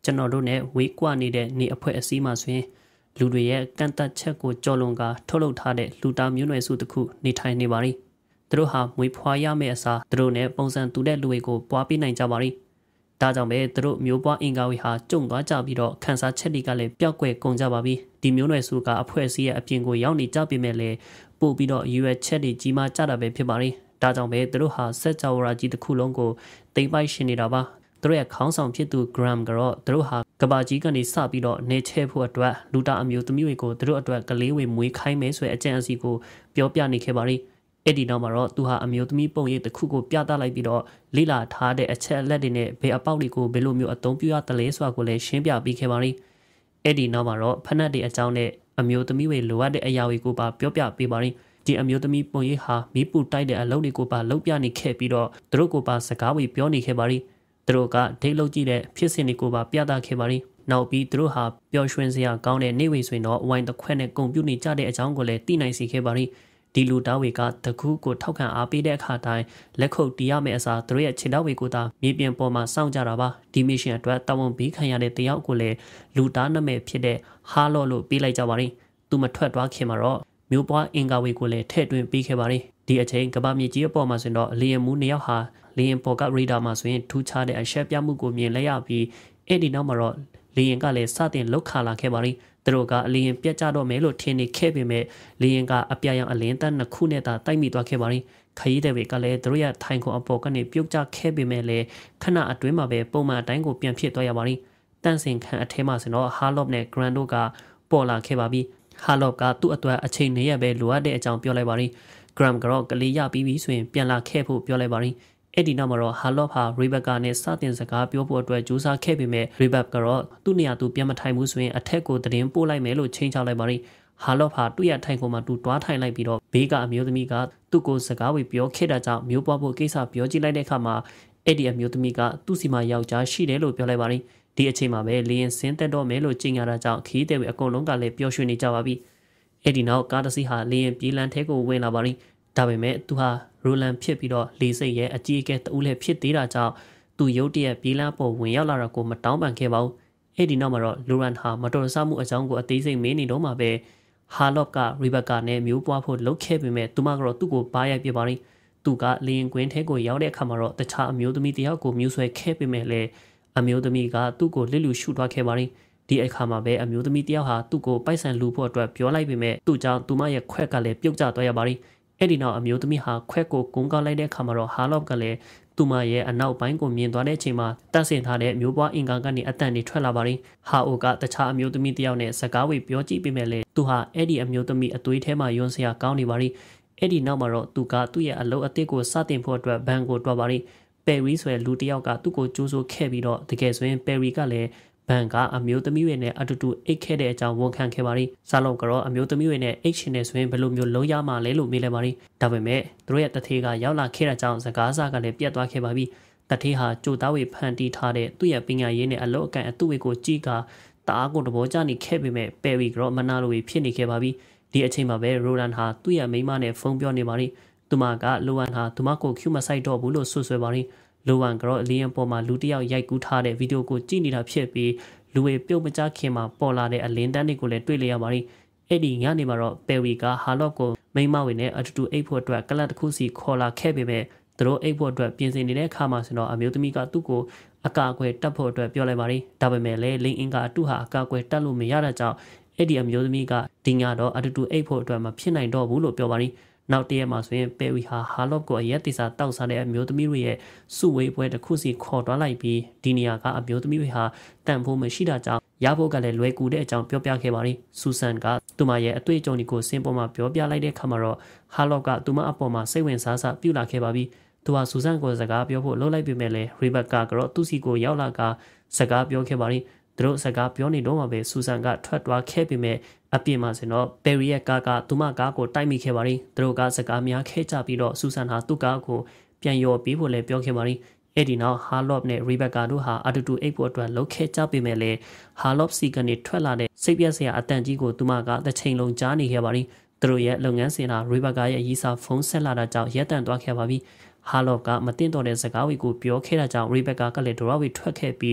ကျွန်တော်တို့နဲ့ဝေးကွာနေတဲ့နေအဖွဲ့အစည်းမှာဆိုရင်လူတွေရဲ့ကန့်သက်ချက်ကိုကြော်လွန်ကာထုတ်လုပ်ထားတဲ့လူသားမျိုးနွယ်စုတစ်ခုနေထိုင်နေပါလိသူတို့ဟာမွေးဖွားရမယ့်အစားသူတို့နဲ့ပုံစံတူတဲ့လူတွေကိုပွားပေးနိုင်ကြပါလိဒါကြောင့်ပဲသူတို့မျိုးပွားအင်္ဂါဝေဟာကျုံသွားကြပြီးတော့ခန်းစားချက်တွေကလည်းပျောက်ကွယ်ကုန်ကြပါပြီဒီမျိုးနွယ်စုကအဖွဲ့အစည်းရဲ့အပြင်ကိုရောက်နေကြပေမဲ့လည်းပို့ပြီးတော့ရွယ်ချက်တွေကြီးမားကြတာပဲဖြစ်ပါလိဒါကြောင့်ပဲသူတို့ဟာစက်ကြောရာကြီးတစ်ခုလုံးကိုတိမ်ပိုက်ရှင်နေတာပါသူတို့ရဲ့ခေါင်းဆောင်ဖြစ်သူ Graham ကတော့သူတို့ဟာကဘာကြီးကနေစပြီးတော့နေချဲဖို့အတွက်လူတာအမျိုးသမီးတွေကိုသူတို့အတွက်ကလေးဝေမွေးခိုင်းမယ်ဆိုတဲ့အကြံအစီကိုပြောပြနေခဲ့ပါလိအဲ့ဒီနောက်မှာတော့သူဟာအမျိုးသမီးပုံရိပ်တစ်ခုကိုပြသလိုက်ပြီးတော့လိလာထားတဲ့အချက်အလက်တွေနဲ့ဘယ်အပေါက်တွေကိုဘယ်လိုမျိုးအသုံးပြုရသလဲဆိုတာကိုလည်းရှင်းပြပေးခဲ့ပါလိအဲ့ဒီနောက်မှာတော့ဖက်နက်တွေအကြောင်းနဲ့အမျိုးသမီးတွေလိုအပ်တဲ့အရာတွေကိုပါပြောပြပေးပါလိဒီအမျိုးသမီးပုံရိပ်ဟာမီးပူတိုက်တဲ့အလုပ်တွေကိုပါလုပ်ပြနေခဲ့ပြီးတော့သူတို့ကိုပါစကားဝေပြောနေခဲ့ပါလိသူတို့ကဒိတ်လုပ်ကြည့်တဲ့ဖြစ်စဉ်တွေကိုပါပြသခဲ့ပါလိနောက်ပြီးသူတို့ဟာပျော်ရွှင်စရာကောင်းတဲ့နေဝေဆိုရင်တော့ဝိုင်းတစ်ခွက်နဲ့ကုန်ပြုတ်နေကြတဲ့အကြောင်းကိုလည်းသိနိုင်စေခဲ့ပါလိဒီလူသားတွေကတကူးကိုထောက်ခံအားပေးတဲ့အခါတိုင်းလက်ခုပ်တီးရမယ့်အစားသူတို့ရဲ့ခြေထောက်တွေကိုသာမြေပြင်ပေါ်မှာစောင့်ကြတာပါဒီမစ်ရှင်အတွက်တာဝန်ပေးခံရတဲ့တယောက်ကိုလည်းလူသားနာမည်ဖြစ်တဲ့ဟာလော့လို့ပေးလိုက်ကြပါလိသူမထွက်သွားခင်မှာတော့မျိုးပွားအင်္ဂါဝေကိုလည်းထည့်သွင်းပေးခဲ့ပါလိဒီအချိန်ကမ္ဘာမြေကြီးအပေါ်မှာဆိုရင်တော့လီယံမူးနှစ်ယောက်ဟာလီယံပေါ်ကရေဒါမှာဆိုရင်ထူးခြားတဲ့အရှက်ပြမှုကိုမြင်လိုက်ရပြီးအဲ့ဒီနောက်မှာတော့လီယံကလည်းစတင်လောက်ခါလာခဲ့ပါလိသူတို့ကအလီယံပြတ်ကျတော့မယ်လို့ထင်နေခဲ့ပေမဲ့လီယံကအပြာရောင်အလင်းတန်းနှစ်ခုနဲ့သာတိုက်မိသွားခဲ့ပါလိခရီးတဲ့တွေကလည်းသူတို့ရဲ့ထိုင်ခုံအပေါ်ကနေပြုတ်ကျခဲ့ပေမဲ့လည်းခဏအတွင်းမှာပဲပုံမှန်အတိုင်းကိုပြန်ဖြစ်သွားရပါလိတန့်စင်ခံအထဲမှာဆိုတော့ဟာလော့နဲ့ဂရန်တို့ကပေါ်လာခဲ့ပါပြီဟာလော့ကသူ့အတွက်အချိန်နဲ့ရပဲလိုအပ်တဲ့အကြောင်းပြောလိုက်ပါလိဂရမ်ကတော့ကလေးရပြီးပြီဆိုရင်ပြန်လာခဲ့ဖို့ပြောလိုက်ပါလိအဲ့ဒီနောက်မှာတော့ဟာလော့ဟာရီဘက်ကာနဲ့စတင်စကားပြောဖို့အတွက်ကြိုးစားခဲ့ပေမဲ့ရီဘက်ကတော့သူ့နေရာသူပြန်မထိုင်ဘူးဆိုရင်အထက်ကိုသတင်းပို့လိုက်မယ်လို့ချိန်ချလိုက်ပါလိဟာလော့ဟာသူ့ရဲ့ထိုင်ခုံမှာသူတွားထိုင်လိုက်ပြီးတော့ဘေးကအမျိုးသမီးကသူ့ကိုစကားဝေပြောခဲ့တာကြောင့်မျိုးပွားဖို့ကိစ္စပြောကြည့်လိုက်တဲ့အခါမှာအဲ့ဒီအမျိုးသမီးကသူ့စီမှာယောက်ျားရှိတယ်လို့ပြောလိုက်ပါလိဒီအချိန်မှာပဲလီယန်စင်းတက်တော့မယ်လို့ကြေညာတာကြောင့်ခီးတဲ့ဝေအကုန်လုံးကလည်းပျော်ရွှင်နေကြပါပြီအဲ့ဒီနောက်ကားတစ်စီးဟာလီယန်ပြေးလန်းထဲကိုဝင်လာပါလိဒါပေမဲ့သူဟာရိုလန်ဖြစ်ပြီးတော့လေစိတ်ရဲ့အကြီးအကဲတူးလည်းဖြစ်သေးတာကြောင့်သူရုတ်တရက်ပြေးလန်းပေါ်ဝင်ရောက်လာတာကိုမတောင်းပန်ခဲ့ပါဘူးအဲ့ဒီနောက်မှာတော့လိုရန်ဟာမတော်တဆမှုအကြောင်းကိုအသေးစိတ်မေးနေတော့မှပဲဟာလော့ကရီဘက်ကာနဲ့မျိုးပွားဖို့လှုပ်ခဲ့ပေမဲ့သူမကတော့သူ့ကိုပါရိုက်ပြပါလိသူကလီယန်ကွင်းထဲကိုရောက်တဲ့အခါမှာတော့တခြားအမျိုးသမီးတယောက်ကိုမြူးဆွဲခဲ့ပေမဲ့လည်းအမျိုးသမီးကသူ့ကိုလစ်လူရှုသွားခဲ့ပါလိဒီအခါမှာပဲအမျိုးသမီးတယောက်ဟာသူ့ကိုပိုက်ဆံလူဖို့အတွက်ပြောလိုက်ပေမဲ့သူ့ကြောင့်သူမရဲ့ခွက်ကလည်းပြုတ်ကျသွားရပါလိအဲ့ဒီနောက်အမျိုးသမီးဟာခွက်ကိုကုန်းကောက်လိုက်တဲ့အခါမှာတော့ဟာလော့ကလည်းသူမရဲ့အနောက်ပိုင်းကိုမြင်သွားတဲ့အချိန်မှာတန့်စင်ထားတဲ့မျိုးပွားအင်္ဂါကနေအတန်တွေထွက်လာပါလိဟာအိုကတခြားအမျိုးသမီးတယောက်နဲ့စကားဝေပြောကြည့်ပေမဲ့လည်းသူဟာအဲ့ဒီအမျိုးသမီးအသွေးထဲမှာယွန်းစရာကောင်းနေပါလိအဲ့ဒီနောက်မှာတော့သူကသူ့ရဲ့အလုပ်အသစ်ကိုစတင်ဖို့အတွက်ဘန်ကိုတွားပါလိပယ်ရီဆိုတဲ့လူတယောက်ကသူ့ကိုကြိုးဆိုခဲ့ပြီးတော့တကယ်ဆိုရင်ပယ်ရီကလည်းဘန်ကအမျိုးသမီးတွေနဲ့အတူတူအိတ်ခဲ့တဲ့အကြောင်းဝန်ခံခဲ့ပါလိ။စာလုံးကတော့အမျိုးသမီးတွေနဲ့အိတ်ရှင်နေဆိုရင်ဘယ်လိုမျိုးလုံးရမှာလဲလို့မေးလိုက်ပါလိ။ဒါပေမဲ့သူတို့ရဲ့တထေးကရောက်လာခဲ့တဲ့ကြောင့်စကားစားကလည်းပြတ်သွားခဲ့ပါပြီ။တထေးဟာကြိုသားဝေဖန်တီးထားတဲ့သူ့ရဲ့ပညာရေးနဲ့အလုပ်အကန့်အတူဝေကိုကြည့်ကတအားကိုတဘောကျနေခဲ့ပေမဲ့ပယ်ရီကတော့မနာလိုဖြစ်နေခဲ့ပါပြီ။ဒီအချိန်မှာပဲရိုရန်ဟာသူ့ရဲ့မိန်းမနဲ့ဖုန်းပြောနေပါလိ။သူမကလိုဝမ်ဟာသူမကိုကျူမဆိုင်တော့ဘူးလို့ဆွဆွဲပါလိ။လိုဝမ်ကတော့လီယန်ပေါ်မှာလူတစ်ယောက်ရိုက်ကူးထားတဲ့ဗီဒီယိုကိုကြည့်နေတာဖြစ်ပြီးလူဝေပြုတ်မကြခင်မှာပေါ်လာတဲ့အလင်းတန်းတွေကိုလည်းတွေ့လျက်ပါလိအဲ့ဒီညနေမှာတော့ပယ်ရီကဟာလော့ကိုမိန်းမဝင်နဲ့အတူတူအိတ်ဖို့အတွက်ကလတ်တစ်ခုစီခေါ်လာခဲ့ပေမဲ့သူတို့အိတ်ဖို့အတွက်ပြင်ဆင်နေတဲ့အခါမှာဆိုတော့အမျိုးသမီးကသူ့ကိုအကာအကွယ်တက်ဖို့အတွက်ပြောလိုက်ပါလိဒါပေမဲ့လည်းလင်းအင်ကအတူဟာအကာအကွယ်တက်လို့မရတဲ့ကြောင့်အဲ့ဒီအမျိုးသမီးကဒီညတော့အတူတူအိတ်ဖို့အတွက်မဖြစ်နိုင်တော့ဘူးလို့ပြောပါလိနောက်တရက်မှာဆိုရင်ပယ်ရီဟာဟာလော့ကိုအရက်တိစာတောက်စားတဲ့အမျိုးသမီးတွေရဲ့စုဝေးပွဲတစ်ခုစီခေါ်သွားလိုက်ပြီးဒီနေရာကအမျိုးသမီးတွေဟာတန်ဖိုးမရှိတာကြောင့်ရဖို့ကလည်းလွယ်ကူတဲ့အကြောင်းပြောပြခဲ့ပါလိဆူဆန်ကသူမရဲ့အတွေ့အကြုံတွေကိုစင်ပေါ်မှာပြောပြလိုက်တဲ့အခါမှာတော့ဟာလော့ကသူမအပေါ်မှာစိတ်ဝင်စားစားပြုလာခဲ့ပါပြီသူဟာဆူဆန်ကိုစကားပြောဖို့လှုပ်လိုက်ပေမဲ့လည်းရီဘက်ကာကတော့သူ့စီကိုရောက်လာကစကားပြောခဲ့ပါလိသူတို့စကားပြောနေတော့မှပဲဆူဆန်ကထွက်သွားခဲ့ပေမဲ့အပြင်မှာဆိုတော့ပယ်ရီရဲ့ကားကသူမကားကိုတိုက်မိခဲ့ပါလိသူတို့ကစကားများခဲကြပြီးတော့ဆူဆန်ဟာသူ့ကားကိုပြန်ရော်ပေးဖို့လည်းပြောခဲ့ပါလိအဲ့ဒီနောက်ဟာလော့နဲ့ရီဘက်ကာတို့ဟာအတူတူအိတ်ဖို့အတွက်လှုပ်ခဲကြပေမဲ့လည်းဟာလော့စီကနေထွက်လာတဲ့စိတ်ပြက်စရာအတန်ကြီးကိုသူမကတစ်ချိန်လုံးကြားနေခဲ့ပါလိသူတို့ရဲ့လုပ်ငန်းစဉ်ဟာရီဘက်ကာရဲ့ရီစာဖုန်းဆက်လာတာကြောင့်ရပ်တန့်သွားခဲ့ပါပြီဟာလော့ကမတင်တော်တဲ့စကားဝေကိုပြောခဲ့တာကြောင့်ရီဘက်ကာကလည်းဒရဝေထွက်ခဲ့ပြီး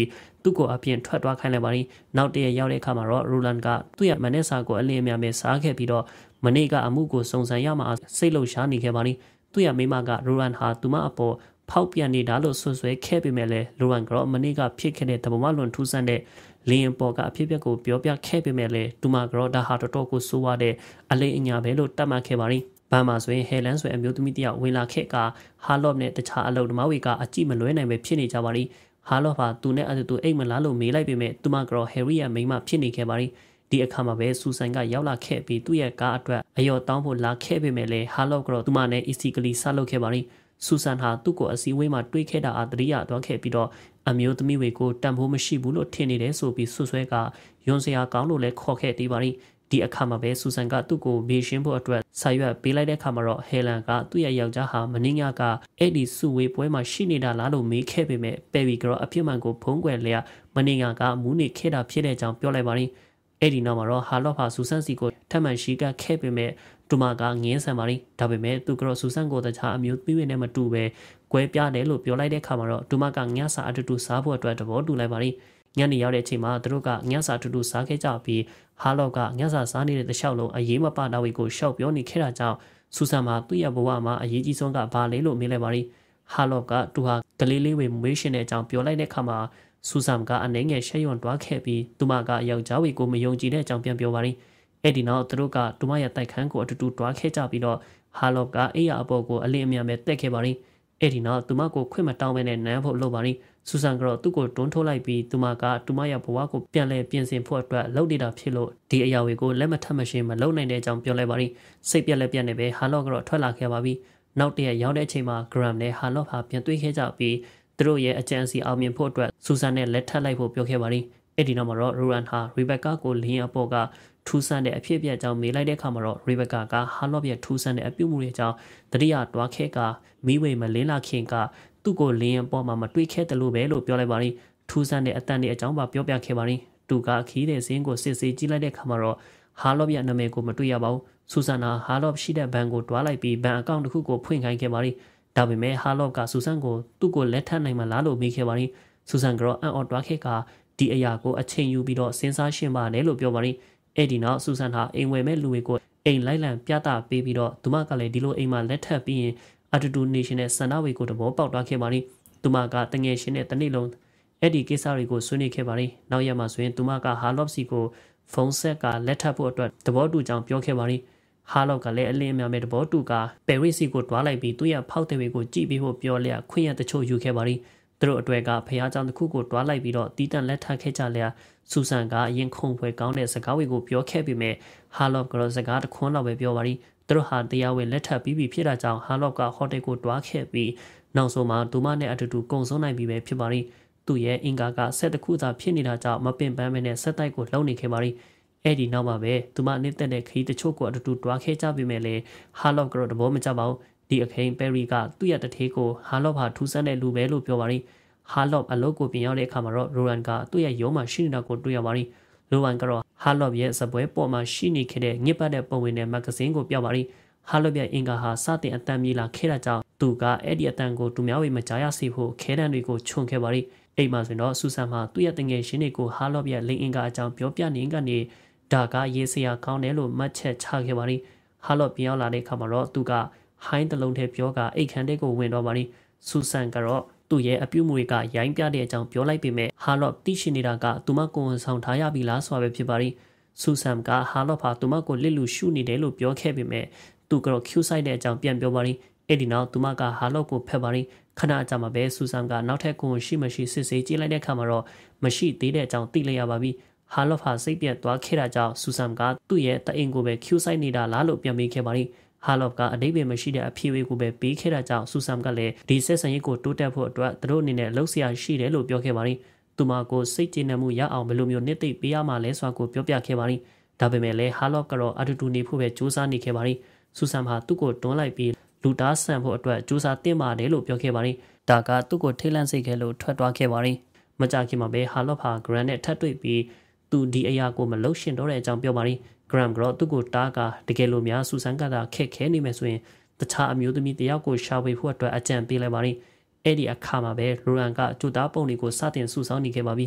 သူ့ကိုအပြင်ထွက်သွားခိုင်းလိုက်ပါရီနောက်တည့်ရောက်တဲ့အခါမှာတော့ရူလန်ကသူ့ရဲ့မနေ့စာကိုအလင်းအမြန်ပဲစားခဲ့ပြီးတော့မနေ့ကအမှုကိုစုံစမ်းရမှာစိတ်လှုပ်ရှားနေခဲ့ပါရီသူ့ရဲ့မိမကရူလန်ဟာသူမအပေါ်ဖောက်ပြန်နေတာလို့ဆွဆွဲခဲ့ပေမဲ့လည်းရူလန်ကတော့မနေ့ကဖြစ်ခဲ့တဲ့တဘမလွန်ထူးဆန်းတဲ့လင်းပေါ်ကအဖြစ်အပျက်ကိုပြောပြခဲ့ပေမဲ့လည်းသူမကတော့ဒါဟာတော်တော်ကိုဆိုးဝါးတဲ့အလေးအညာပဲလို့တတ်မှတ်ခဲ့ပါရီဘာမှဆိုရင်ဟဲလန်ဆိုအမျိုးသမီးတယောက်ဝင်လာခဲ့ကဟာလော့နဲ့တခြားအလုပ်သမားတွေကအကြည့်မလွဲနိုင်ပဲဖြစ်နေကြပါရီဟာလော့ဟာသူနဲ့အတူအိတ်မလားလို့မေးလိုက်ပေမဲ့သူမကတော့ဟယ်ရီရဲ့မိန်းမဖြစ်နေခဲ့ပါရီဒီအခါမှာပဲဆူဆန်ကရောက်လာခဲ့ပြီးသူ့ရဲ့ကားအတွက်အယော်တောင်းဖို့လာခဲ့ပေမဲ့လည်းဟာလော့ကတော့သူမနဲ့အီစီကလီဆက်လုပ်ခဲ့ပါရီဆူဆန်ဟာသူ့ကိုအစည်းအဝေးမှာတွေးခဲ့တာအတရိယာသွားခဲ့ပြီးတော့အမျိုးသမီးတွေကိုတန်ဖိုးမရှိဘူးလို့ထင်နေတယ်ဆိုပြီးဆွဆွဲကယွန်စရာကောင်းလို့လည်းခေါ်ခဲ့သေးပါရီဒီအခါမှာပဲဆူဆန်ကသူ့ကိုမေးရှင်းဖို့အတွက်ဆာရွက်ပေးလိုက်တဲ့အခါမှာတော့ဟဲလန်ကသူ့ရဲ့ယောက်ျားဟာမင်းညကအဲ့ဒီစုဝေးပွဲမှာရှိနေတာလားလို့မေးခဲ့ပေမဲ့ပယ်ဗီကတော့အပြစ်မှန်ကိုဖုံးကွယ်လျက်မင်းညကမူးနေခဲ့တာဖြစ်တဲ့အကြောင်းပြောလိုက်ပါရီအဲ့ဒီနောက်မှာတော့ဟာလော့ဖာဆူဆန်စီကိုထပ်မံရှိကခဲ့ပေမဲ့တူမကငင်းဆန်ပါရီဒါပေမဲ့သူကတော့ဆူဆန်ကိုတခြားအမျိုးသမီးတွေနဲ့မတူပဲကွဲပြားတယ်လို့ပြောလိုက်တဲ့အခါမှာတော့တူမကညစာအတူတူစားဖို့အတွက်သဘောတူလိုက်ပါရီညနေရောက်တဲ့အချိန်မှာသူတို့ကညစာအတူတူစားခဲ့ကြပြီးဟာလော့ကညစာစားနေတဲ့တခြားလုံးအရေးမပါတာတွေကိုရှောက်ပြောနေခဲ့တာကြောင့်ဆူဆန်မှာသူ့ရဲ့ဘဝမှာအရေးကြီးဆုံးကဘာလဲလို့မေးလိုက်ပါရီဟာလော့ကသူဟာကလေးလေးဝေမွေးရှင်တဲ့အကြောင်းပြောလိုက်တဲ့အခါမှာဆူဆန်ကအနှဲငယ်ရှက်ရွံ့တွားခဲ့ပြီးသူမကယောက်ျားဝေကိုမယုံကြည်တဲ့အကြောင်းပြန်ပြောပါရီအဲ့ဒီနောက်သူတို့ကတူမရဲ့တိုက်ခန်းကိုအတူတူတွားခဲ့ကြပြီးတော့ဟာလော့ကအိယာအပေါ်ကိုအလင်းအမြန်ပဲတက်ခဲ့ပါရီအဲ့ဒီနောက်သူမကိုခွင့်မတောင်းဘဲနဲ့နမ်းဖို့လုပ်ပါရီဆူဆန်ကတော့သူ့ကိုတွန်းထိုးလိုက်ပြီးသူမကတူမရဲ့ဘဝကိုပြန်လဲပြင်ဆင်ဖို့အတွက်လုပ်နေတာဖြစ်လို့ဒီအရာတွေကိုလက်မထပ်မရှင်းမလုပ်နိုင်တဲ့အကြောင်းပြောလိုက်ပါရီစိတ်ပြက်လက်ပြက်နေပဲဟာလော့ကတော့ထွက်လာခဲ့ပါပြီနောက်တည့်ရောက်တဲ့အချိန်မှာဂရမ်နဲ့ဟာလော့ဟာပြန်တွေ့ခဲ့ကြပြီးသူတို့ရဲ့အကြံစီအောင်မြင်ဖို့အတွက်ဆူဆန်နဲ့လက်ထပ်လိုက်ဖို့ပြောခဲ့ပါရီအဲ့ဒီနောက်မှာတော့ရူရန်ဟာရီဘက်ကာကိုလင်းအပေါ်ကထူးဆန်းတဲ့အဖြစ်အပျက်ကြောင့်မေးလိုက်တဲ့အခါမှာတော့ရီဘက်ကာကဟာလော့ရဲ့ထူးဆန်းတဲ့အပြုမှုတွေကြောင့်တတိယတွားခဲ့ကမိဝေမလင်းလာခင်ကသူ့ကိုလင်းအပေါ်မှာမတွေ့ခဲ့တယ်လို့ပဲလို့ပြောလိုက်ပါရီထူးဆန်းတဲ့အတန်တွေအကြောင်းပါပြောပြခဲ့ပါရီသူကခီးတဲ့စင်းကိုစစ်ဆေးကြည့်လိုက်တဲ့အခါမှာတော့ဟာလော့ရဲ့နာမည်ကိုမတွေ့ရပါဘူးဆူဆန်နာဟာလော့ရှိတဲ့ဘဏ်ကိုတွားလိုက်ပြီးဘဏ်အကောင့်တစ်ခုကိုဖွင့်ခိုင်းခဲ့ပါရီဒါပေမဲ့ဟာလော့ကဆူဆန်ကိုသူ့ကိုလက်ထပ်နိုင်မလားလို့မေးခဲ့ပါရီဆူဆန်ကတော့အံ့ဩတွားခဲ့ကဒီအရာကိုအချိန်ယူပြီးတော့စဉ်းစားရှင်းပါတယ်လို့ပြောပါရီအဲ့ဒီနောက်ဆူဆန်ဟာအိမ်ဝယ်မဲ့လူတွေကိုအိမ်လိုက်လံပြသပေးပြီးတော့သူမကလည်းဒီလိုအိမ်မှာလက်ထပ်ပြီးရင်အတူတူနေရှင်နဲ့ဆန္ဒဝေကိုတဘောပေါက်သွားခဲ့ပါရီသူမကတငယ်ရှင်နဲ့တနေ့လုံးအဲ့ဒီကိစ္စတွေကိုဆွေးနွေးခဲ့ပါရီနောက်ရက်မှာဆိုရင်သူမကဟာလော့စီကိုဖုန်းဆက်ကလက်ထပ်ဖို့အတွက်တဘောတူကြောင်းပြောခဲ့ပါရီဟာလော့ကလည်းအလင်းအမြန်မဲ့တဘောတူကပယ်ရစ်စီကိုတွားလိုက်ပြီးသူ့ရဲ့ဖောက်တဲ့တွေကိုကြည့်ပြီးဖို့ပြောလျက်ခွင့်ရတချို့ယူခဲ့ပါရီသူတို့အတွေ့ကဖះเจ้าတစ်ခုကိုတွားလိုက်ပြီးတော့တီးတန့်လက်ထပ်ခဲ့ကြလျာဆူဆန်ကအရင်ခုံဖွယ်ကောင်းတဲ့စကားတွေကိုပြောခဲ့ပြီးမြဲဟာလော့ကတော့စကားတစ်ခွန်းလောက်ပဲပြောပါရီသူတို့ဟာတရားဝင်လက်ထပ်ပြီးပြီဖြစ်တာကြောင့်ဟာလော့ကဟိုတယ်ကိုတွားခဲ့ပြီးနောက်ဆုံးမှာဒူမနဲ့အတူတူကုံဆုံးနိုင်ပြီပဲဖြစ်ပါရီသူ့ရဲ့အင်ကာကဆက်တစ်ခုသာဖြစ်နေတာကြောင့်မပင်ပန်းမနဲ့ဆက်တိုက်ကိုလှုပ်နေခဲ့ပါရီအဲ့ဒီနောက်မှာပဲသူမနေတဲ့တဲ့ခရီးတချို့ကိုအတူတူတွားခဲ့ကြပြီးမြဲလေဟာလော့ကတော့တဘောမကျပါဘူးဒီအခိန်ပယ်ရီကသူ့ရဲ့တထေးကိုဟာလော့ဟာထူးဆန်းတဲ့လူပဲလို့ပြောပါရီဟာလော့အလုပ်ကိုပြင်ရောက်တဲ့အခါမှာတော့ရိုရန်ကသူ့ရဲ့ရုံးမှာရှိနေတာကိုတွေ့ရပါရီရိုရန်ကတော့ဟာလော့ရဲ့စပွဲပေါ်မှာရှိနေခဲ့တဲ့ညစ်ပတ်တဲ့ပုံဝင်တဲ့မဂ္ဂဇင်းကိုပြပါရီဟာလော့ရဲ့အင်ကာဟာစတင်အတန်မြေလာခဲ့တာကြောင့်သူကအဲ့ဒီအတန်ကိုသူများဝေမကြားရစေဖို့ခဲတံတွေကိုခြုံခဲ့ပါရီအိမ်မှာဆိုတော့ဆူဆန်မှာသူ့ရဲ့တငယ်ချင်းတွေကိုဟာလော့ရဲ့လိန်အင်ကာအကြောင်းပြောပြနေကနေဒါကရေးစရာကောင်းတယ်လို့မှတ်ချက်ချခဲ့ပါရီဟာလော့ပြင်ရောက်လာတဲ့အခါမှာတော့သူကဟိုင်းတလုံးထဲပြောကအိတ်ခမ်းတဲ့ကိုဝင်တော့ပါရီဆူဆန်ကတော့သူ့ရဲ့အပြုအမူတွေကရိုင်းပြတဲ့အကြောင်းပြောလိုက်ပေမဲ့ဟာလော့သိရှိနေတာကသူမကိုယ်ဝန်ဆောင်ထားရပြီလားဆိုတာပဲဖြစ်ပါရီဆူဆန်ကဟာလော့ဖာသူမကိုလစ်လူရှုနေတယ်လို့ပြောခဲ့ပေမဲ့သူကတော့ Q ဆိုင်တဲ့အကြောင်းပြန်ပြောပါရီအဲ့ဒီနောက်သူမကဟာလော့ကိုဖက်ပါရီခဏအကြာမှာပဲဆူဆန်ကနောက်ထပ်ကိုယ်ရှိမရှိစစ်ဆေးကြည့်လိုက်တဲ့အခါမှာတော့မရှိသေးတဲ့အကြောင်းသိလိုက်ရပါပြီဟာလော့ဖာစိတ်ပြတ်သွားခဲ့တာကြောင့်ဆူဆန်ကသူ့ရဲ့တအိမ်ကိုပဲ Q ဆိုင်နေတာလားလို့ပြန်မေးခဲ့ပါရီဟာလော့ကအတိတ်ပဲမရှိတဲ့အဖြေတွေကိုပဲပေးခဲ့တာကြောင့်ဆူဆန်ကလည်းဒီဆက်ဆံရေးကိုတိုးတက်ဖို့အတွက်သူတို့အနေနဲ့လှုပ်ရှားရှိတယ်လို့ပြောခဲ့ပါရီသူမကိုစိတ်ကျေနပ်မှုရအောင်ဘယ်လိုမျိုးနှစ်သိမ့်ပေးရမှာလဲဆိုတာကိုပြောပြခဲ့ပါရီဒါပေမဲ့လည်းဟာလော့ကတော့အတူတူနေဖို့ပဲစူးစမ်းနေခဲ့ပါရီဆူဆန်ဟာသူ့ကိုတွန်းလိုက်ပြီးလူတားဆန်ဖို့အတွက်စူးစမ်းတင်ပါတယ်လို့ပြောခဲ့ပါရီဒါကသူ့ကိုထိတ်လန့်စေခဲ့လို့ထွက်သွားခဲ့ပါရီမကြခင်မှာပဲဟာလော့ဟာဂရန်နဲ့ထပ်တွေ့ပြီးသူဒီအရာကိုမလှုပ်ရှင်တော့တဲ့အကြောင်းပြောပါရီဂရမ်ကတော့သူ့ကိုတားကတကယ်လို့များဆူဆန်ကတာခက်ခဲနေမယ်ဆိုရင်တခြားအမျိုးသမီးတယောက်ကိုရှာဖွေဖို့အတွက်အကြံပေးလိုက်ပါရီအဲ့ဒီအခါမှာပဲရိုရန်ကကျူတာပုံတွေကိုစတင်စုဆောင်းနေခဲ့ပါပြီ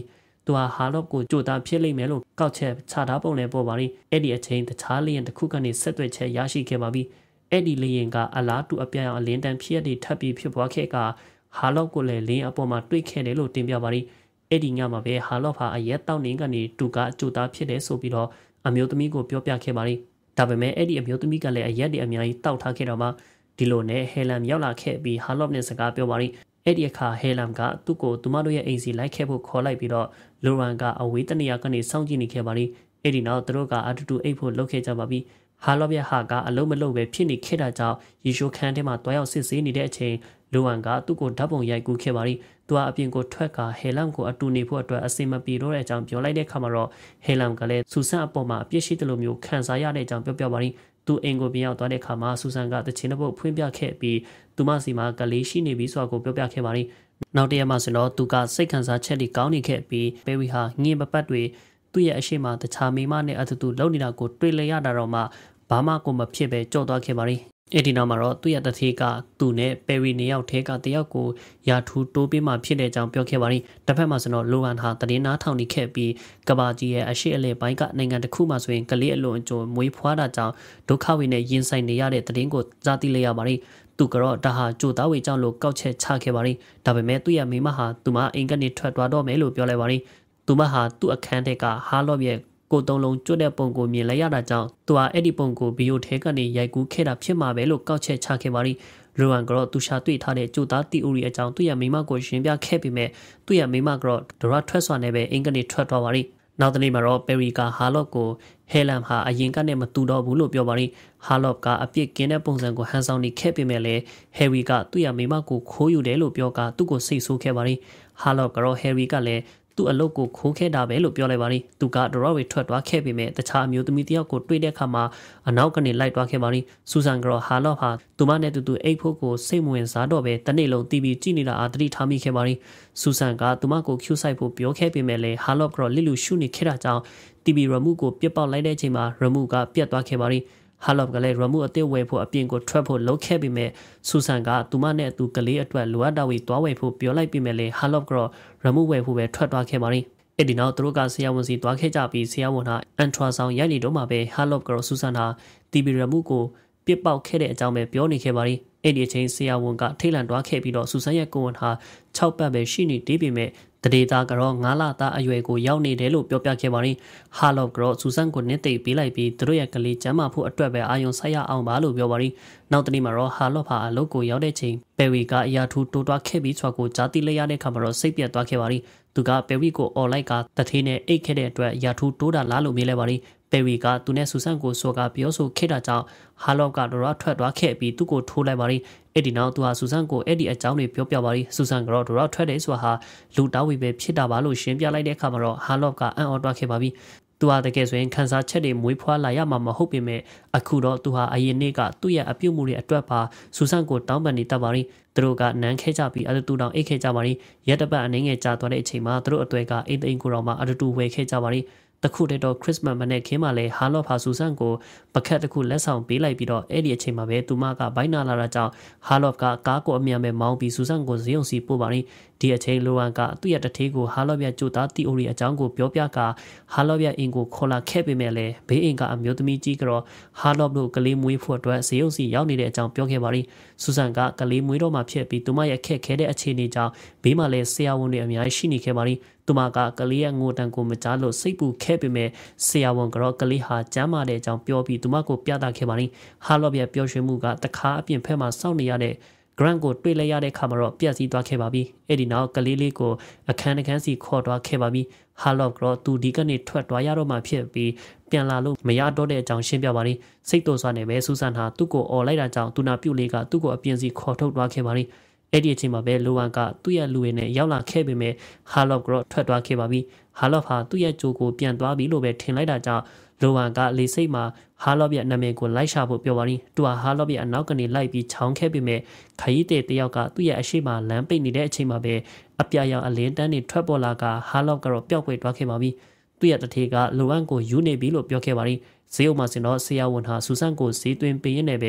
သူဟာဟာလော့ကိုကြိုတာဖြစ်လိမ့်မယ်လို့ကောက်ချက်ချထားပုံနဲ့ပေါ်ပါရီအဲ့ဒီအချိန်တခြားလျင်တစ်ခုကနေဆက်သွယ်ချက်ရရှိခဲ့ပါပြီအဲ့ဒီလျင်ကအလားတူအပြားအောင်အလင်းတန်းဖြစ်ရတဲ့ထပ်ပြီးဖြစ်ပွားခဲ့ကဟာလော့ကိုလည်းလင်းအပေါ်မှာတွေ့ခဲ့တယ်လို့တင်ပြပါရီအဲ့ဒီညမှာပဲဟာလော့ဟာအရက်တောက်နေကနေတူကကြိုတာဖြစ်တယ်ဆိုပြီးတော့အမျိုးသမီးကိုပြောပြခဲ့ပါရီဒါပေမဲ့အဲ့ဒီအမျိုးသမီးကလည်းအရက်တွေအများကြီးတောက်ထားခဲ့တော့မှဒီလိုနဲ့ဟဲလမ်ရောက်လာခဲ့ပြီးဟာလော့နဲ့စကားပြောပါရီအဲ့ဒီအခါဟဲလမ်ကသူ့ကိုသူမတို့ရဲ့အိမ်စီလိုက်ခဲ့ဖို့ခေါ်လိုက်ပြီးတော့လိုရန်ကအဝေးတနေရာကနေစောင့်ကြည့်နေခဲ့ပါရီအဲ့ဒီနောက်သူတို့ကအတူတူအိတ်ဖို့လုပ်ခဲ့ကြပါပြီဟာလော့ပြဟာကအလုံးမလုံးပဲဖြစ်နေခဲ့တာကြောင့်ယေရှုခန်းထဲမှာတွားရောက်စစ်ဆေးနေတဲ့အချိန်လိုရန်ကသူ့ကိုဓာတ်ပုံရိုက်ကူးခဲ့ပါရီသူကအပြင်ကိုထွက်ကဟဲလမ်ကိုအတူနေဖို့အတွက်အစင်မပြေတော့တဲ့အကြောင်းပြောလိုက်တဲ့အခါမှာတော့ဟဲလမ်ကလည်းဆူဆန်အပေါ်မှာအပြစ်ရှိတယ်လို့မျိုးခံစားရတဲ့အကြောင်းပြောပါရီသူအင်ကိုပြန်ရောက်သွားတဲ့အခါမှာဆူဆန်ကတချင်တစ်ပုတ်ဖွင့်ပြခဲ့ပြီးသူမစီမှာကလေးရှိနေပြီဆိုတာကိုပြောပြခဲ့ပါရီနောက်တရက်မှဆိုတော့သူကစိတ်ခံစားချက်တွေကောင်းနေခဲ့ပြီးပဲဝီဟာငင်းပပတ်တွေသူ့ရဲ့အရှိမတခြားမိမနဲ့အတူတူလုံနေတာကိုတွေ့လရတာတော့မှဘာမှကိုမဖြစ်ပဲကြော့သွားခဲ့ပါရီအဲ့ဒီနောက်မှာတော့သူ့ရဲ့တထေးကသူနဲ့ပဲရီနေရောက်ထဲကတယောက်ကိုယာထူတိုးပေးမှဖြစ်တဲ့အကြောင်းပြောခဲ့ပါရီတစ်ဖက်မှာဆိုတော့လိုဟန်ဟာတရင်နားထောင်နေခဲ့ပြီးကဘာကြီးရဲ့အရှိအလဲပိုင်းကနိုင်ငံတစ်ခုမှဆိုရင်ကလေးအလွန်အကျွံမွေးဖွားတာကြောင့်ဒုက္ခဝေနဲ့ရင်ဆိုင်နေရတဲ့တရင်ကိုကြားသိလိုက်ရပါရီသူကတော့ဒါဟာကြိုသားဝေကြောင့်လို့ကောက်ချက်ချခဲ့ပါရီဒါပေမဲ့သူ့ရဲ့မိမဟာသူမအိမ်ကနေထွက်သွားတော့မယ်လို့ပြောလိုက်ပါရီသူမဟာသူ့အခန်းထဲကဟာလော့ရဲ့ကိုတုံးလုံးကျွတ်တဲ့ပုံကိုမြင်လိုက်ရတာကြောင့်သူဟာအဲ့ဒီပုံကိုဗီဒီယိုထဲကနေရိုက်ကူးခဲ့တာဖြစ်မှာပဲလို့ကောက်ချက်ချခဲ့ပါရီလိုရန်ကတော့သူရှာတွေ့ထားတဲ့ကြိုသားတီအိုရီအကြောင်းသူ့ရဲ့မိမကိုရှင်းပြခဲ့ပေမဲ့သူ့ရဲ့မိမကတော့ဒရထွက်စွာနဲ့ပဲအင်္ဂလိပ်ထွက်သွားပါရီနောက်တနေ့မှာတော့ပဲရီကဟာလော့ကိုဟဲလမ်ဟာအရင်ကနဲ့မတူတော့ဘူးလို့ပြောပါရီဟာလော့ကအပြစ်ကင်းတဲ့ပုံစံကိုဟန်ဆောင်နေခဲ့ပေမဲ့လည်းဟယ်ရီကသူ့ရဲ့မိမကိုခိုးယူတယ်လို့ပြောကသူ့ကိုစိတ်ဆိုးခဲ့ပါရီဟာလော့ကတော့ဟယ်ရီကလည်းသူ့အလုပ်ကိုခိုးခဲ့တာပဲလို့ပြောလိုက်ပါရီသူကဒရော့ဝေထွက်သွားခဲ့ပေမဲ့တခြားအမျိုးသမီးတယောက်ကိုတွေ့တဲ့အခါမှာအနောက်ကနေလိုက်သွားခဲ့ပါရီဆူဆန်ကတော့ဟာလော့ဟာသူမနဲ့တူတူအိတ်ဖို့ကိုစိတ်မဝင်စားတော့ပဲတနေ့လုံးတီးပြီးကြည့်နေတာအားတတိထားမိခဲ့ပါရီဆူဆန်ကသူမကိုကျူးဆိုင်ဖို့ပြောခဲ့ပေမဲ့လည်းဟာလော့ကတော့လစ်လူရှုနေခဲ့တာကြောင့်တီဗီရမှုကိုပြစ်ပေါက်လိုက်တဲ့အချိန်မှာရမှုကပြတ်သွားခဲ့ပါရီဟာလော့ကလည်းရမှုအသစ်ဝယ်ဖို့အပြင်ကိုထွက်ဖို့လုပ်ခဲ့ပေမဲ့ဆူဆန်ကသူမနဲ့သူကလေးအတွက်လိုအပ်တာတွေတွားဝယ်ဖို့ပြောလိုက်ပေမဲ့လည်းဟာလော့ကတော့ရမှုဝယ်ဖို့ပဲထွက်သွားခဲ့ပါရီအဲ့ဒီနောက်သူတို့ကဆရာဝန်စီတွားခဲ့ကြပြီးဆရာဝန်ဟာအန်ထရာဆောင်ရိုက်နေတော့မှပဲဟာလော့ကတော့ဆူဆန်ဟာတီဗီရမှုကိုပြစ်ပေါက်ခဲ့တဲ့အကြောင်းပဲပြောနေခဲ့ပါရီအဲ့ဒီအချိန်ဆရာဝန်ကထိတ်လန့်တွားခဲ့ပြီးတော့ဆူဆန်ရဲ့ကိုဝန်ဟာ6ပတ်ပဲရှိနေသေးပေမဲ့တဒေတာကတော့9လသားအရွယ်ကိုရောက်နေတယ်လို့ပြောပြခဲ့ပါရီဟာလော့ကတော့ဆူဆန်ကိုနစ်သိပ်ပေးလိုက်ပြီးသူတို့ရဲ့ကလေးကျမ်းမာဖို့အတွက်ပဲအာယုံဆိုင်ရအောင်ပါလို့ပြောပါရီနောက်တနေ့မှာတော့ဟာလော့ဟာအလုပ်ကိုရောက်တဲ့ချိန်ပဲဝီကအရာထူးတိုးတွားခဲ့ပြီးဆိုတာကိုကြားသိလိုက်ရတဲ့အခါမှာတော့စိတ်ပြတ်သွားခဲ့ပါရီသူကပဲဝီကိုအော်လိုက်ကတထေးနဲ့အိတ်ခဲ့တဲ့အတွက်ရာထူးတိုးတာလားလို့မေးလိုက်ပါရီပဲဝီကသူနဲ့ဆူဆန်ကိုစောကပြောဆိုခဲ့တာကြောင့်ဟာလော့ကတော့ထွက်သွားခဲ့ပြီးသူ့ကိုထိုးလိုက်ပါရီအဲ့ဒီနောက်သူဟာဆူဆန်ကိုအဲ့ဒီအကြောင်းတွေပြောပြပါရီဆူဆန်ကတော့ထွက်တယ်ဆိုတာဟာလူတောင်းဝေပဲဖြစ်တာပါလို့ရှင်းပြလိုက်တဲ့အခါမှာတော့ဟာလော့ကအံ့ဩတွားခဲ့ပါပြီသူဟာတကယ်ဆိုရင်ခန်းစားချက်တွေမွေးဖွားလာရမှာမဟုတ်ပေမဲ့အခုတော့သူဟာအရင်နေ့ကသူ့ရဲ့အပြုတ်မှုတွေအတွက်ပါဆူဆန်ကိုတောင်းပန်နေတတ်ပါရီသူတို့ကနန်းခဲကြပြီးအတူတောင်အိတ်ခဲကြပါရီရက်တပတ်အနေငယ်ကြာသွားတဲ့အချိန်မှာသူတို့အသွဲကအိမ်သိမ်းကိုတော့မှအတူဝယ်ခဲကြပါရီတခုတည်းတော့ခရစ်စမတ်မနေ့ခင်းမှာလဲဟာလော့ဖာဆူဆန်ကိုပကတ်တစ်ခုလက်ဆောင်ပေးလိုက်ပြီးတော့အဲ့ဒီအချိန်မှာပဲသူမကဘိုင်းနာလာတာကြောင့်ဟာလော့ကကားကိုအမြန်ပဲမောင်းပြီးဆူဆန်ကိုဇေယုံစီပို့ပါရီဒီအချိန်လိုဝမ်ကသူ့ရဲ့တထေးကိုဟာလော့ပြကြိုသားတီအိုရီအကြောင်းကိုပြောပြကဟာလော့ပြအင်ကိုခေါ်လာခဲ့ပေမဲ့လည်းဘေးအင်ကအမျိုးသမီးကြီးကတော့ဟာလော့တို့ကလေးမွေးဖို့အတွက်ဇေယုံစီရောက်နေတဲ့အကြောင်းပြောခဲ့ပါရီဆူဆန်ကကလေးမွေးတော့မှဖြစ်ပြီးသူမရဲ့ခက်ခဲတဲ့အခြေအနေကြောင့်ဘေးမှာလည်းဆရာဝန်တွေအများကြီးရှိနေခဲ့ပါရီသူမကကလေးရဲ့ငိုတန်ကိုမကြားလို့စိတ်ပူခဲ့ပေမဲ့ဆရာဝန်ကတော့ကလေးဟာကျမ်းမာတဲ့အကြောင်းပြောပြီးသူမကိုပြသခဲ့ပါရီဟာလော့ပြပျော်ရွှင်မှုကတခါအပြင်ဖက်မှာစောင့်နေရတဲ့Grant ကိုတွေ့လိုက်ရတဲ့ခါမှာတော့ပြက်စီးသွားခဲ့ပါပြီ။အဲ့ဒီနောက်ကလေးလေးကိုအခန်းတစ်ခန်းစီခေါ်သွားခဲ့ပါပြီ။ Harlock ကတော့သူဒီကနေထွက်သွားရတော့မှဖြစ်ပြီးပြန်လာလို့မရတော့တဲ့အကြောင်းရှင်းပြပါလိမ့်။စိတ်တော်စွာနဲ့ပဲဆူဆန်ဟာသူ့ကိုអော်လိုက်တာကြောင့်သူနာပြုတ်လေးကသူ့ကိုအပြင်စီခေါ်ထုတ်သွားခဲ့ပါလိမ့်။အဲ့ဒီအချိန်မှာပဲလိုဝမ်ကသူ့ရဲ့လူတွေနဲ့ရောက်လာခဲ့ပေမဲ့ Harlock ကတော့ထွက်သွားခဲ့ပါပြီ။ Harlock ဟာသူ့ရဲ့ကြိုကိုပြန်သွားပြီလို့ပဲထင်လိုက်တာကြောင့်လိုဝမ်ကလေစိတ်မှာဟာလော့ရဲ့နာမည်ကိုလိုက်ရှာဖို့ပြောပါရီသူဟာဟာလော့ရဲ့အနောက်ကနေလိုက်ပြီးချောင်းခဲ့ပေမဲ့ခရီးတဲ့တယောက်ကသူ့ရဲ့အရှိမလမ်းပိတ်နေတဲ့အချိန်မှာပဲအပြာရောင်အလင်းတန်းတွေထွက်ပေါ်လာကဟာလော့ကတော့ပျောက်ကွယ်သွားခဲ့ပါပြီသူ့ရဲ့တထေကလိုအန်ကိုယူနေပြီလို့ပြောခဲ့ပါရီဈေးအုပ်မှာစင်တော့ဆရာဝန်ဟာဆူဆန်ကိုဈေးသွင်းပေးရင်းနဲ့ပဲ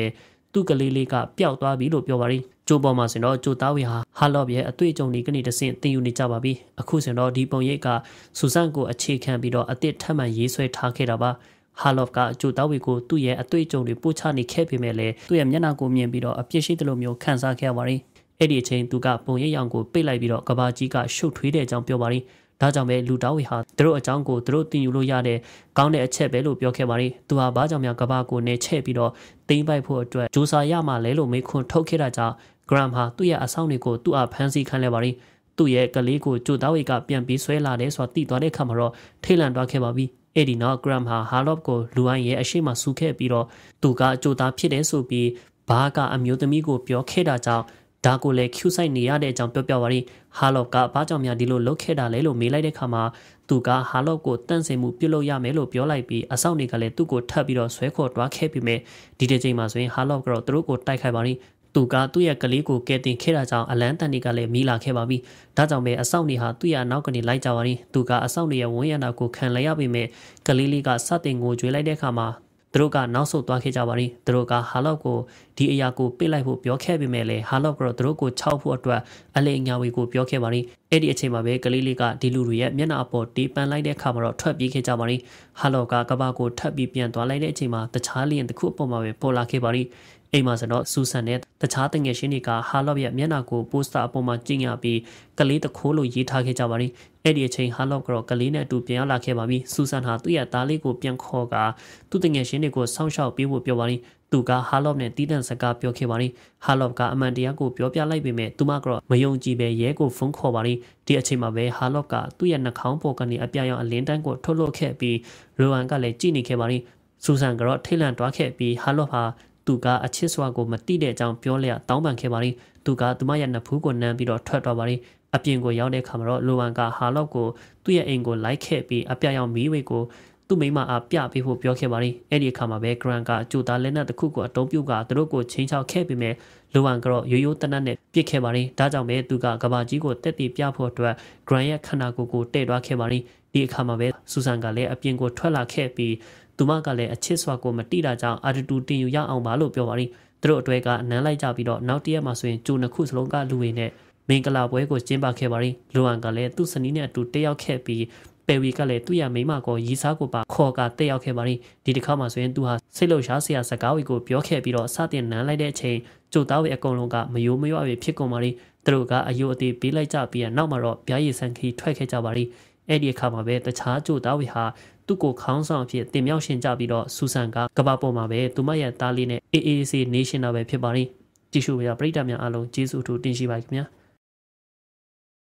သူကလေးလေးကပျောက်သွားပြီလို့ပြောပါရီကျိုးပေါ်မှာဆိုတော့ကျိုသားဝေဟာလော့ရဲ့အတွေ့အကြုံတွေကနေတဆင့်သင်ယူနေကြပါပြီအခုဆိုတော့ဒီပုံရိပ်ကဆူဆန်ကိုအခြေခံပြီးတော့အသစ်ထပ်မံရေးဆွဲထားခဲ့တာပါဟာလော့ကကျိုသားဝေကိုသူ့ရဲ့အတွေ့အကြုံတွေပို့ချနေခဲ့ပေမဲ့လည်းသူ့ရဲ့မျက်နှာကိုမြင်ပြီးတော့အပြစ်ရှိသလိုမျိုးခံစားခဲ့ရပါရီအဲ့ဒီအချိန်သူကပုံရိပ်ရောင်ကိုပိတ်လိုက်ပြီးတော့ကဘာကြီးကရှုပ်ထွေးတဲ့အကြောင်းပြောပါရီဒါကြောင့်ပဲလူတောင်းဝေဟာသူတို့အကြောင်းကိုသူတို့တင်ယူလို့ရတဲ့ကောင်းတဲ့အချက်ပဲလို့ပြောခဲ့ပါရီသူဟာဘာကြောင့်များကဘာကိုနေချဲ့ပြီးတော့တိမ့်ပိုက်ဖို့အတွက်ဂျိုးစာရမှလဲလို့မေခွန်းထုတ်ခဲ့တာကြောင့်ဂရမ်ဟာသူ့ရဲ့အဆောင်တွေကိုသူ့အားဖမ်းဆီးခံလဲပါရီသူ့ရဲ့ကလေးကိုကျိုသားဝေကပြန်ပြီးဆွဲလာတယ်ဆိုတာသိသွားတဲ့အခါမှာတော့ထိတ်လန့်သွားခဲ့ပါပြီအဲ့ဒီနောက်ဂရမ်ဟာလော့ကိုလူအိုင်းရဲ့အရှိမဆူခဲ့ပြီးတော့သူကကျိုသားဖြစ်တယ်ဆိုပြီးဘာကအမျိုးသမီးကိုပြောခဲ့တာကြောင့်ဒါကိုလည်း Q ဆိုင်နေရတဲ့အကြောင်းပြောပြပါရီဟာလော့ကဘာကြောင့်များဒီလိုလုပ်ခဲ့တာလဲလို့မေးလိုက်တဲ့အခါမှာသူကဟာလော့ကိုတန့်စင်မှုပြုလုပ်ရမယ်လို့ပြောလိုက်ပြီးအဆောင်တွေကလည်းသူ့ကိုထပ်ပြီးတော့ဆွဲခေါ်တွားခဲ့ပြီးမြဲဒီတစ်ချိန်မှာဆိုရင်ဟာလော့ကတော့သူတို့ကိုတိုက်ခိုက်ပါရီသူကသူ့ရဲ့ကလေးကိုကဲတင်ခဲ့တာကြောင့်အလန်းတန်တွေကလည်းမိလာခဲ့ပါပြီဒါကြောင့်ပဲအဆောင်တွေဟာသူ့ရဲ့နောက်ကနေလိုက်ကြပါရီသူကအဆောင်တွေရဲ့ဝန်းရံတာကိုခံလိုက်ရပေမဲ့ကလေးလေးကစတင်ငိုကြွေးလိုက်တဲ့အခါမှာသူတို့ကနောက်ဆုတ်သွားခဲ့ကြပါရီသူတို့ကဟာလော့ကိုဒီအရာကိုပစ်လိုက်ဖို့ပြောခဲ့ပေမဲ့လည်းဟာလော့ကတော့သူတို့ကိုခြောက်ဖို့အတွက်အလေအညာဝေကိုပြောခဲ့ပါရီအဲ့ဒီအချိန်မှာပဲကလေးလေးကဒီလူတွေရဲ့မျက်နှာအပေါ်တီးပန်းလိုက်တဲ့အခါမှာတော့ထွက်ပြေးခဲ့ကြပါရီဟာလော့ကကဘာကိုထပ်ပြီးပြန်သွားလိုက်တဲ့အချိန်မှာတခြားလျင်တစ်ခုအပေါ်မှာပဲပေါ်လာခဲ့ပါရီအိမ်မှာဆိုတော့ဆူဆန်နဲ့တခြားတငယ်ချင်းတွေကဟာလော့ရဲ့မျက်နှာကိုပိုစတာအပေါ်မှာကျင်းရပြီးကလေးတခိုးလို့ရေးထားခဲ့ကြပါရီအဲ့ဒီအချိန်ဟာလော့ကတော့ကလေးနဲ့အတူပြန်ရောက်လာခဲ့ပါပြီဆူဆန်ဟာသူ့ရဲ့သားလေးကိုပြန်ခေါ်ကသူ့တငယ်ချင်းတွေကိုစောင့်ရှောက်ပေးဖို့ပြောပါရီသူကဟာလော့နဲ့တီးတန့်စကားပြောခဲ့ပါရီဟာလော့ကအမှန်တရားကိုပြောပြလိုက်ပေမဲ့သူမကတော့မယုံကြည်ပဲရဲကိုဖုန်းခေါ်ပါရီဒီအချိန်မှာပဲဟာလော့ကသူ့ရဲ့နှာခေါင်းပေါ်ကနေအပြာရောင်အလင်းတန်းကိုထုတ်လွှတ်ခဲ့ပြီးရိုဟန်ကလည်းကြည့်နေခဲ့ပါရီဆူဆန်ကတော့ထိတ်လန့်တွားခဲ့ပြီးဟာလော့ဟာသူကအချစ်စွာကိုမတိတဲ့အကြောင်းပြောလျက်တောင်းပန်ခဲ့ပါရီသူကသူမရဲ့နဖူးကိုနမ်းပြီးတော့ထွက်သွားပါရီအပြင်ကိုရောက်တဲ့အခါမှာတော့လိုဝမ်ကဟာလော့ကိုသူ့ရဲ့အိမ်ကိုလိုက်ခဲ့ပြီးအပြာရောင်မီးဝေကိုသူ့မိမအားပြပေးဖို့ပြောခဲ့ပါရီအဲ့ဒီအခါမှာပဲဂရန်ကကျိုသားလက်နက်တစ်ခုကိုအတုံးပြုတ်ကသူတို့ကိုချင်းချောက်ခဲ့ပြီးမြဲလိုဝမ်ကတော့ရိုးရိုးတနတ်နဲ့ပစ်ခဲ့ပါရီဒါကြောင့်ပဲသူကကဘာကြီးကိုတက်တည်ပြဖို့အတွက်ဂရန်ရဲ့ခန္ဓာကိုယ်ကိုတဲ့သွားခဲ့ပါရီဒီအခါမှာပဲဆူဆန်ကလည်းအပြင်ကိုထွက်လာခဲ့ပြီးသူမကလည်းအချစ်စွာကိုမတိတာကြောင့်အာတူတင်ယူရအောင်ပါလို့ပြောပါရီသူတို့အတွဲကအနမ်းလိုက်ကြပြီးတော့နောက်တရက်မှာဆိုရင်ကျိုနှစ်ခုစလုံးကလူတွေနဲ့မင်္ဂလာပွဲကိုကျင်းပခဲ့ပါရီလိုအန်ကလည်းသူ့စနီးနဲ့အတူတက်ရောက်ခဲ့ပြီးပယ်ဝီကလည်းသူ့ရဲ့မိမကိုရီစားကိုပါခေါ်ကတက်ရောက်ခဲ့ပါရီဒီတစ်ခါမှဆိုရင်သူဟာစိတ်လှုပ်ရှားစရာစကားတွေကိုပြောခဲ့ပြီးတော့စတင်နမ်းလိုက်တဲ့အချိန်ကျိုသားဝေအကုန်လုံးကမယိုးမရွပဲဖြစ်ကုန်ပါရီသူတို့ကအယိုအသေးပေးလိုက်ကြပြီးနောက်မှာတော့ပြားရည်ဆန်ခီထွက်ခဲ့ကြပါရီအဲ့ဒီအခါမှာပဲတခြားကျိုသားဝေဟာသူ့ကိုခေါင်းဆောင်အဖြစ်တင်မြောက်ရှင်ကြပြီးတော့ဆူဆန်ကကဘာပေါ်မှာပဲသူမရဲ့သားလေးနဲ့ AAC National ပဲဖြစ်ပါရီကြည့်ရှုကြပြိတ္တများအားလုံးကျေးဇူးထူးတင်ရှိပါခင်ဗျာ